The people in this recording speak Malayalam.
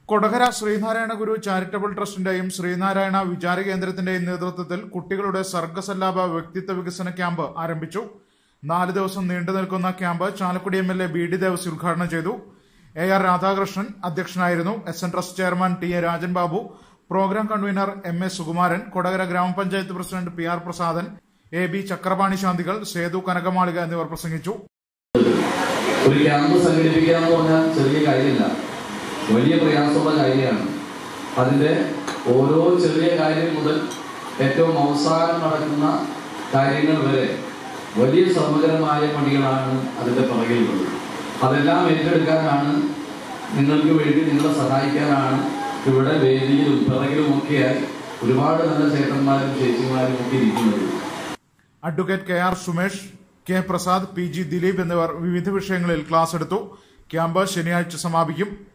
കൊടകര ശ്രീനാരായണ ഗുരു ചാരിറ്റബിൾ ട്രസ്റ്റിന്റെയും ശ്രീനാരായണ വിചാര കേന്ദ്രത്തിന്റെയും നേതൃത്വത്തിൽ കുട്ടികളുടെ സർഗസല്ലാപ വ്യക്തിത്വ വികസന ക്യാമ്പ് ആരംഭിച്ചു. 4 ദിവസം നീണ്ടു നിൽക്കുന്ന camp Chalakudy MLA BD Devasy ഉദ്ഘാടനം ചെയ്തു. AR രാധാകൃഷ്ണൻ അധ്യക്ഷനായിരുന്നു. SN trust chairman TA Rajan Babu, programme convener MA Sukumaran, Kodakara ഗ്രാമപഞ്ചായത്ത് president PR Prasadan, AB Chakrapani ശാന്തികൾ, സേതു കനകമാളിക എന്നിവർ പ്രസംഗിച്ചു. ഒരു ക്യാമ്പ് സംഘടിപ്പിക്കുക എന്ന് പറഞ്ഞാൽ ചെറിയ കാര്യമില്ല, വലിയ പ്രയാസമുള്ള കാര്യമാണ്. അതിൻ്റെ ഓരോ ചെറിയ കാര്യം മുതൽ ഏറ്റവും അവസാനം നടക്കുന്ന കാര്യങ്ങൾ വരെ വലിയ ശ്രമകരമായ പണികളാണ് അതിൻ്റെ പുറകിലുള്ളത്. അതെല്ലാം ഏറ്റെടുക്കാനാണ്, നിങ്ങൾക്ക് വേണ്ടി നിങ്ങളെ സഹായിക്കാനാണ് ഇവിടെ വേദിയിലും പിറകിലുമൊക്കെയായി ഒരുപാട് നല്ല ചേട്ടന്മാരും ചേച്ചിമാരും ഒക്കെ ഇരിക്കുന്നത്. Advocate KR Sumesh, K Prasad, PG Dileep എന്നിവർ വിവിധ വിഷയങ്ങളിൽ ക്ലാസ് എടുത്തു. ക്യാമ്പ് ശനിയാഴ്ച സമാപിക്കും.